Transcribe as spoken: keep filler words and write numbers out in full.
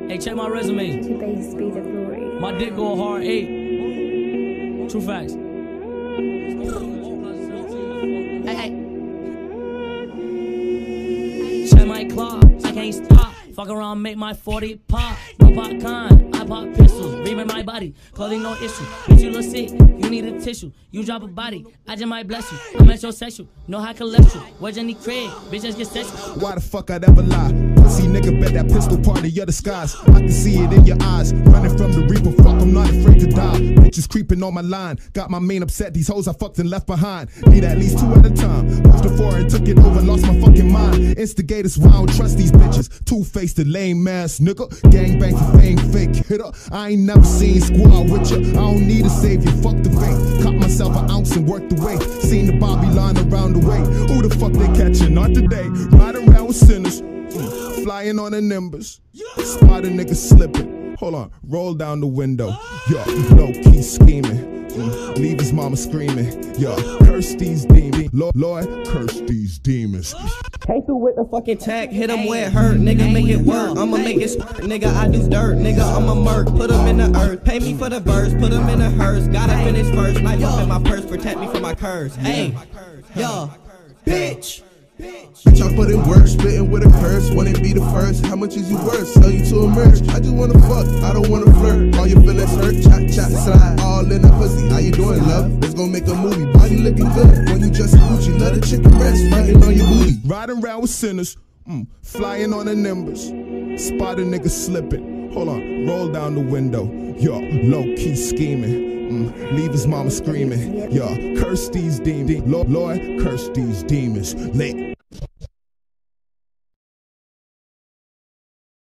Hey, check my resume. To base speed of glory. My dick go a hard eight. True facts. Hey, hey. Check my clock, I can't stop. Fuck around, make my forty pop. No popcorn, I pop pistols. Reaming my body, clothing no issue. Bitch, you look sick, you need a tissue. You drop a body, I just might bless you. I'm metrosexual, know how cholesterol. Where's Jenny Craig? Bitches get sexual. Why the fuck I'd ever lie? Pussy nigga, bet that pistol part of your disguise. I can see it in your eyes. Running from the reaper, fuck, I'm not afraid to die. Bitches creeping on my line. Got my main upset, these hoes I fucked and left behind. Need at least two at a time. Moved to four and took it over, lost my fucking mind. Instigators, why I don't trust these bitches. Two-faced, the lame ass nigga. Gangbang for fame, fake hitter. I ain't never seen squad with ya. I don't need a savior, fuck the fake. Caught myself an ounce and worked the way. Seen the Bobby line around the way. Who the fuck they catching? Not today. Riding around with sinners. Mm. Flying on the nimbus. Spot a nigga slipping. Hold on, roll down the window. Yo, low key scheming. Mm. Leave his mama screaming. Yo, curse these demons. Lord, Lord, curse these demons. Came through with the fucking tag, hit him where it hurt, nigga make it work, I'ma make it squirt, nigga I do dirt, nigga I'm a murk, put him in the earth, pay me for the verse, put him in a hearse, gotta finish first, knife up in my purse, protect me from my curse, hey, yo, bitch. Bitch, I put in work, spitting with a curse. Wouldn't be the first. How much is you worth? Sell you to a merch. I just wanna fuck, I don't wanna flirt. All your feelings hurt, chat, chat, slide. All in the pussy, how you doing, love? Let's go make a movie. Body looking good when you dress in Gucci. Let a chicken breast, biting on your booty. Riding around with sinners, mm, flying on the nimbus. Spot a nigga slipping. Hold on, roll down the window. Yo, low key scheming. Mm, leave his mama screaming. Yo, curse these demons. Lord, Lord, curse these demons. Lit.